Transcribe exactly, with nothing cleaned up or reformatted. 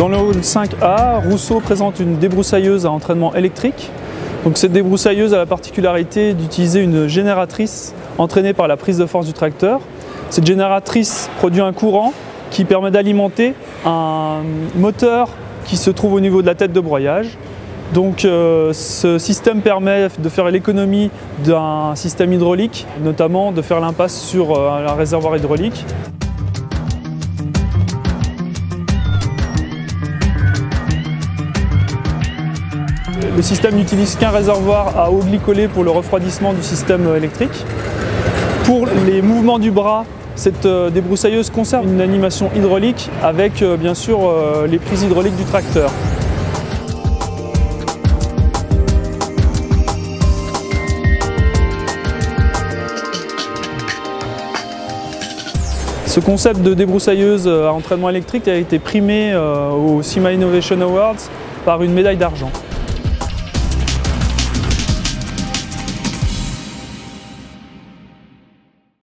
Dans le hall cinq A, Rousseau présente une débroussailleuse à entraînement électrique. Donc cette débroussailleuse a la particularité d'utiliser une génératrice entraînée par la prise de force du tracteur. Cette génératrice produit un courant qui permet d'alimenter un moteur qui se trouve au niveau de la tête de broyage. Donc euh, ce système permet de faire l'économie d'un système hydraulique, notamment de faire l'impasse sur euh, un réservoir hydraulique. Le système n'utilise qu'un réservoir à eau glycolée pour le refroidissement du système électrique. Pour les mouvements du bras, cette débroussailleuse conserve une animation hydraulique avec bien sûr les prises hydrauliques du tracteur. Ce concept de débroussailleuse à entraînement électrique a été primé au SIMA Innovation Awards par une médaille d'argent.